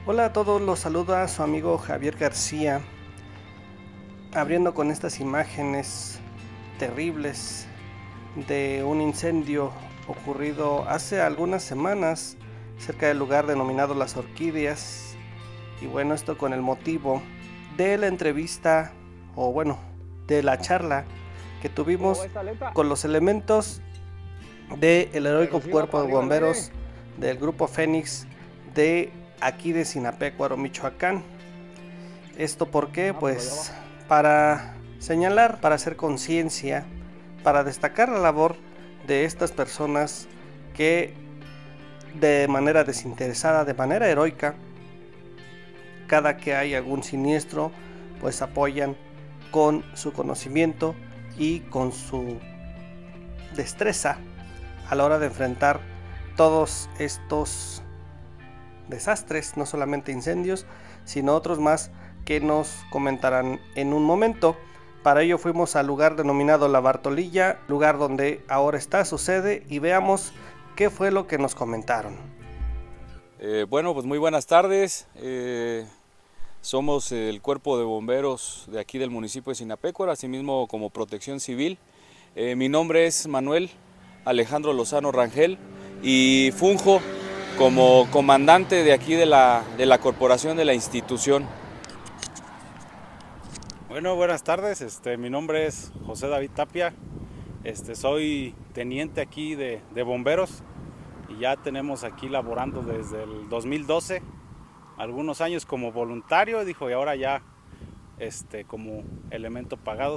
Hola a todos, los saluda su amigo Javier García, abriendo con estas imágenes terribles de un incendio ocurrido hace algunas semanas cerca del lugar denominado Las Orquídeas. Y bueno, esto con el motivo de la entrevista, o bueno, de la charla que tuvimos con los elementos del heroico cuerpo de bomberos del grupo Fénix de aquí de Sinapecuaro, Michoacán. ¿Esto por qué? Pues para señalar, para hacer conciencia, para destacar la labor de estas personas que de manera desinteresada, de manera heroica, cada que hay algún siniestro, pues apoyan con su conocimiento y con su destreza a la hora de enfrentar todos estos desastres, no solamente incendios, sino otros más que nos comentarán en un momento. Para ello fuimos al lugar denominado La Bartolilla, lugar donde ahora está su sede, y veamos qué fue lo que nos comentaron. Bueno, pues muy buenas tardes. Somos el cuerpo de bomberos de aquí del municipio de Sinapecuaro, asimismo como Protección Civil. Mi nombre es Manuel Alejandro Lozano Rangel y funjo como comandante de aquí de la corporación, de la institución. Bueno, buenas tardes. Mi nombre es José David Tapia. Soy teniente aquí de bomberos y ya tenemos aquí laborando desde el 2012, algunos años como voluntario, y ahora ya como elemento pagado.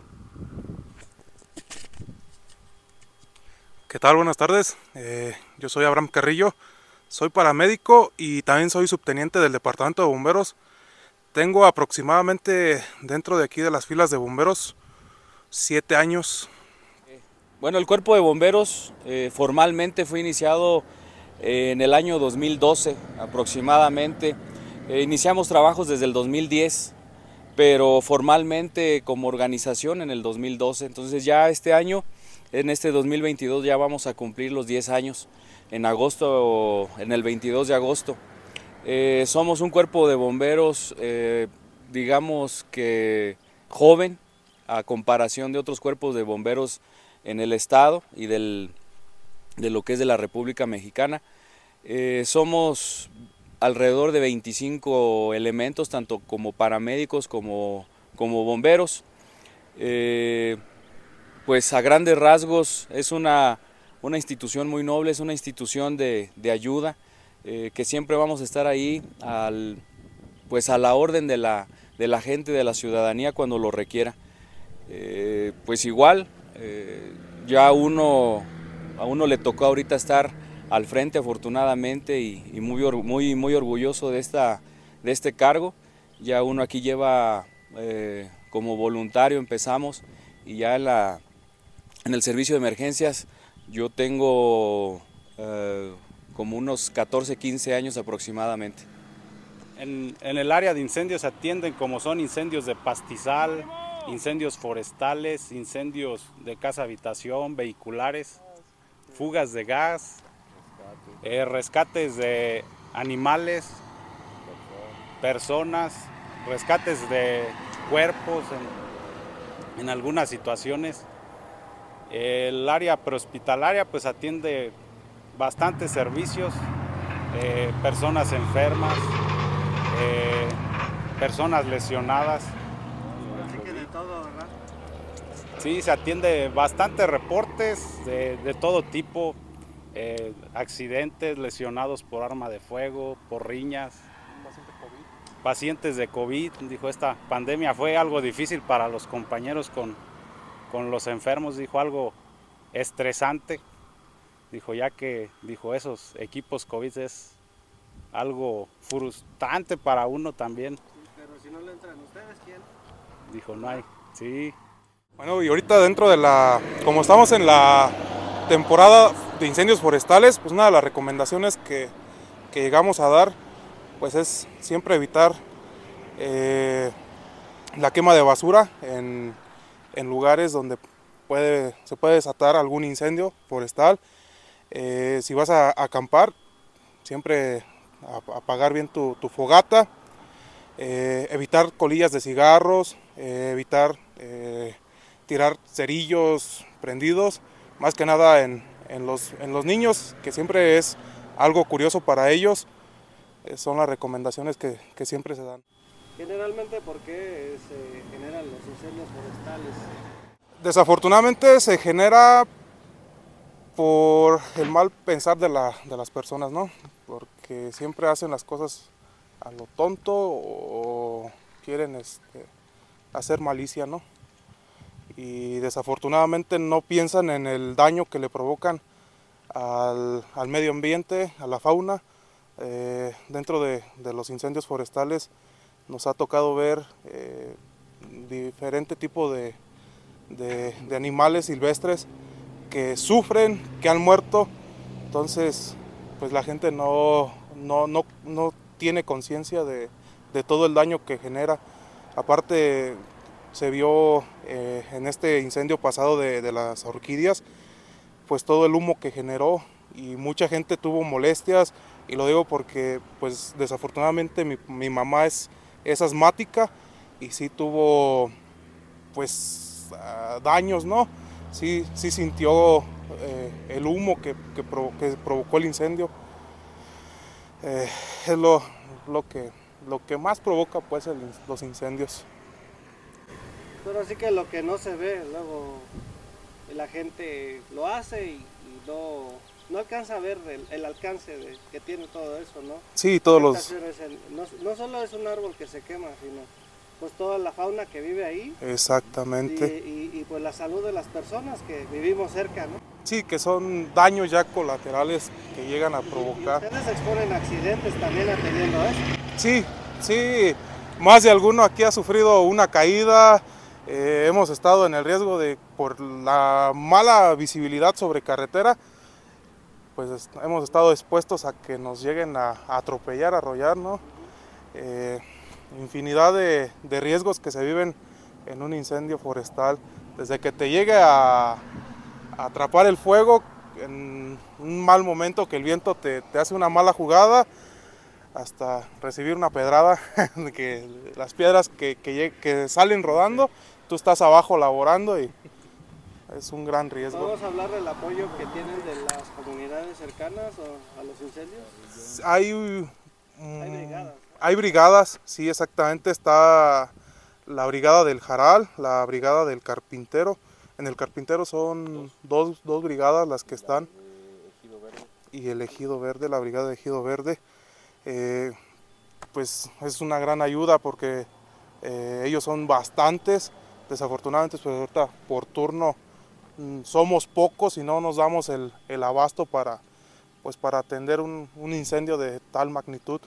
¿Qué tal? Buenas tardes. Yo soy Abraham Carrillo, soy paramédico y también soy subteniente del departamento de bomberos. Tengo aproximadamente dentro de aquí de las filas de bomberos 7 años. Bueno, el cuerpo de bomberos formalmente fue iniciado en el año 2012 aproximadamente. Iniciamos trabajos desde el 2010, pero formalmente como organización en el 2012. Entonces ya este año, en este 2022, ya vamos a cumplir los 10 años, en agosto, en el 22 de agosto. Somos un cuerpo de bomberos, digamos que joven, a comparación de otros cuerpos de bomberos en el estado y de lo que es de la República Mexicana. Somos alrededor de 25 elementos, tanto como paramédicos como bomberos. Pues a grandes rasgos es una institución muy noble, es una institución de ayuda, que siempre vamos a estar ahí pues a la orden de la gente, de la ciudadanía cuando lo requiera. Pues igual, ya a uno le tocó ahorita estar al frente, afortunadamente, y muy orgulloso de este cargo. Ya uno aquí lleva como voluntario, empezamos, y ya en el servicio de emergencias yo tengo como unos 14, 15 años aproximadamente. En el área de incendios se atienden como son incendios de pastizal, incendios forestales, incendios de casa habitación, vehiculares, fugas de gas, rescates de animales, personas, rescates de cuerpos en algunas situaciones. El área prehospitalaria pues atiende bastantes servicios, personas enfermas, personas lesionadas. Sí, se atiende bastantes reportes de todo tipo, accidentes, lesionados por arma de fuego, por riñas, pacientes de COVID. Esta pandemia fue algo difícil para los compañeros con los enfermos, algo estresante. Ya que esos equipos COVID es algo frustrante para uno también. Pero si no le entran ustedes, ¿quién? No hay, sí. Bueno, y ahorita dentro de como estamos en la temporada de incendios forestales, pues una de las recomendaciones que llegamos a dar, pues es siempre evitar la quema de basura en lugares donde se puede desatar algún incendio forestal. Si vas a acampar, siempre apagar bien tu fogata, evitar colillas de cigarros, evitar tirar cerillos prendidos, más que nada en los niños, que siempre es algo curioso para ellos. Son las recomendaciones que siempre se dan. Generalmente, ¿por qué se generan los incendios forestales? Desafortunadamente se genera por el mal pensar de las personas, ¿no? Porque siempre hacen las cosas a lo tonto o quieren hacer malicia, ¿no? Y desafortunadamente no piensan en el daño que le provocan al medio ambiente, a la fauna. Dentro de los incendios forestales nos ha tocado ver diferente tipo de animales silvestres que sufren, que han muerto. Entonces, pues la gente no tiene conciencia de todo el daño que genera. Aparte, se vio en este incendio pasado de las orquídeas, pues todo el humo que generó, y mucha gente tuvo molestias, y lo digo porque pues desafortunadamente mi mamá es asmática y sí tuvo pues daños, ¿no? Sí sintió el humo que provocó el incendio. Es lo que más provoca pues los incendios. Pero así que lo que no se ve, luego la gente lo hace y no alcanza a ver el alcance que tiene todo eso, ¿no? Sí, todos los... No solo es un árbol que se quema, sino pues toda la fauna que vive ahí. Exactamente. Y pues la salud de las personas que vivimos cerca, ¿no? Sí, que son daños ya colaterales que llegan a provocar. ¿Y ustedes se exponen a accidentes también atendiendo eso? Sí, más de alguno aquí ha sufrido una caída. Hemos estado en el riesgo por la mala visibilidad sobre carretera, pues hemos estado expuestos a que nos lleguen a atropellar, a arrollar, ¿no? Infinidad de riesgos que se viven en un incendio forestal, desde que te llegue a atrapar el fuego en un mal momento, que el viento te hace una mala jugada, hasta recibir una pedrada, que las piedras que salen rodando, tú estás abajo laborando y es un gran riesgo. ¿Podemos hablar del apoyo que tienen de las comunidades cercanas a los incendios? Hay brigadas. Hay brigadas, sí, exactamente. Está la brigada del Jaral, la brigada del Carpintero. En el Carpintero son dos brigadas las que están. Y el Ejido Verde, la brigada de Ejido Verde. Pues es una gran ayuda porque ellos son bastantes. Desafortunadamente, pues ahorita por turno somos pocos y no nos damos el abasto para atender un incendio de tal magnitud.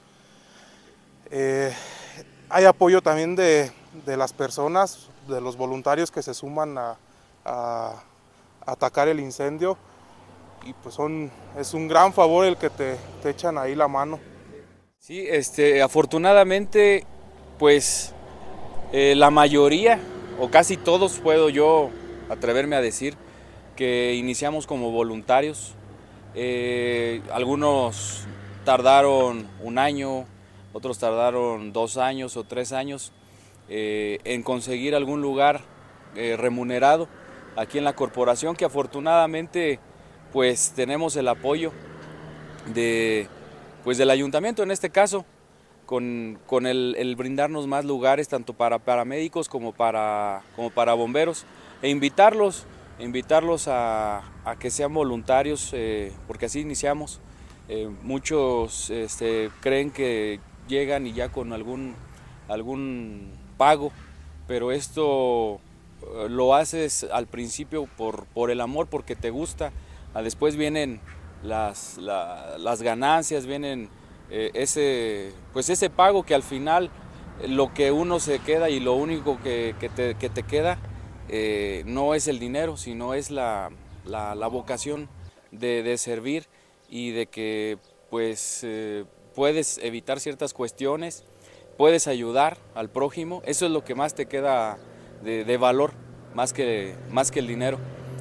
Hay apoyo también de las personas, de los voluntarios que se suman a atacar el incendio, y pues es un gran favor el que te echan ahí la mano. Sí, afortunadamente, pues la mayoría, o casi todos, puedo yo atreverme a decir, que iniciamos como voluntarios. Algunos tardaron un año, otros tardaron 2 años o 3 años en conseguir algún lugar remunerado aquí en la corporación, que afortunadamente pues tenemos el apoyo del ayuntamiento en este caso, con el brindarnos más lugares tanto para paramédicos como para bomberos, e invitarlos a que sean voluntarios, porque así iniciamos. Muchos creen que llegan y ya con algún pago, pero esto lo haces al principio por el amor, porque te gusta. Después vienen las ganancias, vienen ese pago, que al final lo que uno se queda y lo único que te queda no es el dinero, sino es la vocación de servir, y de que pues puedes evitar ciertas cuestiones, puedes ayudar al prójimo. Eso es lo que más te queda de valor, más que el dinero.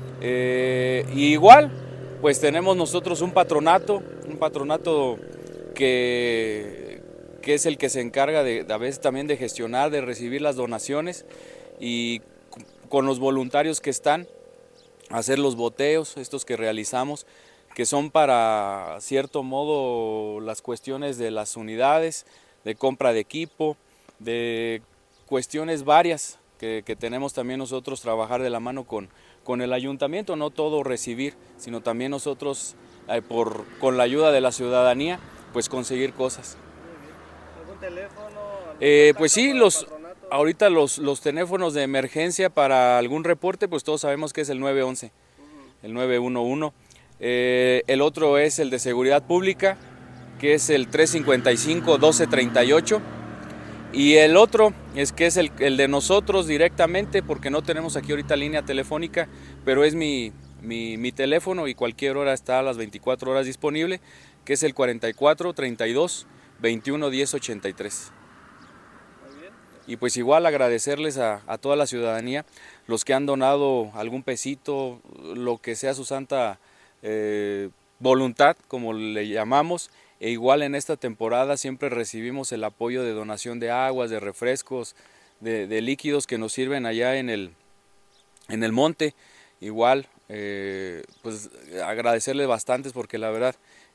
Y igual pues tenemos nosotros un patronato que es el que se encarga a veces también de gestionar, de recibir las donaciones y con los voluntarios que están, hacer los boteos, estos que realizamos, que son para cierto modo las cuestiones de las unidades, de compra de equipo, de cuestiones varias que tenemos también nosotros, trabajar de la mano con el ayuntamiento, no todo recibir, sino también nosotros con la ayuda de la ciudadanía, pues conseguir cosas. ¿Algún teléfono? Pues sí, ahorita los teléfonos de emergencia para algún reporte, pues todos sabemos que es el 911, el 911. El otro es el de seguridad pública, que es el 355-1238. Y el otro es el de nosotros directamente, porque no tenemos aquí ahorita línea telefónica, pero es mi teléfono y cualquier hora está a las 24 horas disponible, que es el 44 32 21 10 83. Y pues igual agradecerles a toda la ciudadanía, los que han donado algún pesito, lo que sea su santa voluntad, como le llamamos. E igual en esta temporada siempre recibimos el apoyo de donación de aguas, de refrescos, de líquidos que nos sirven allá en el monte. Igual, pues agradecerles bastantes porque la verdad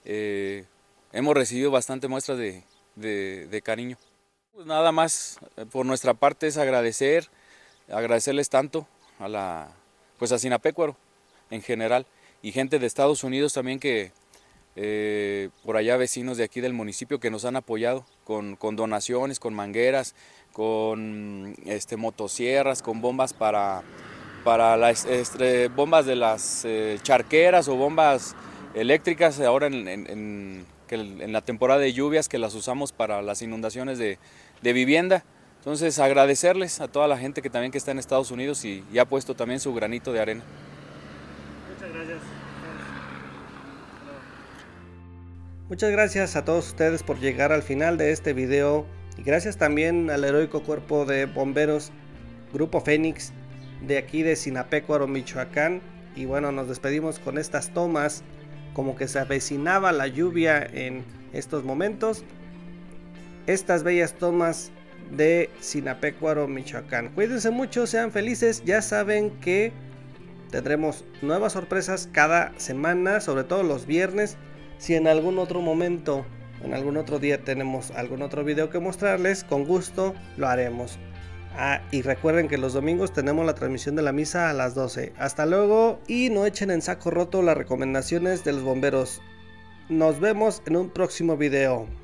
hemos recibido bastante muestras de cariño. Pues nada más por nuestra parte es agradecerles tanto a Sinapecuaro en general y gente de Estados Unidos también que por allá vecinos de aquí del municipio que nos han apoyado con donaciones, con mangueras, con motosierras, con bombas para las bombas de las charqueras o bombas eléctricas ahora en la temporada de lluvias, que las usamos para las inundaciones de vivienda. Entonces agradecerles a toda la gente que también está en Estados Unidos y ha puesto también su granito de arena. Muchas gracias. Muchas gracias a todos ustedes por llegar al final de este video y gracias también al heroico cuerpo de bomberos Grupo Fénix de aquí de Sinapecuaro, Michoacán. Y bueno, nos despedimos con estas tomas, como que se avecinaba la lluvia en estos momentos. Estas bellas tomas de Sinapecuaro, Michoacán. Cuídense mucho, sean felices, ya saben que tendremos nuevas sorpresas cada semana, sobre todo los viernes. Si en algún otro momento, en algún otro día tenemos algún otro video que mostrarles, con gusto lo haremos. Y recuerden que los domingos tenemos la transmisión de la misa a las 12. Hasta luego y no echen en saco roto las recomendaciones de los bomberos. Nos vemos en un próximo video.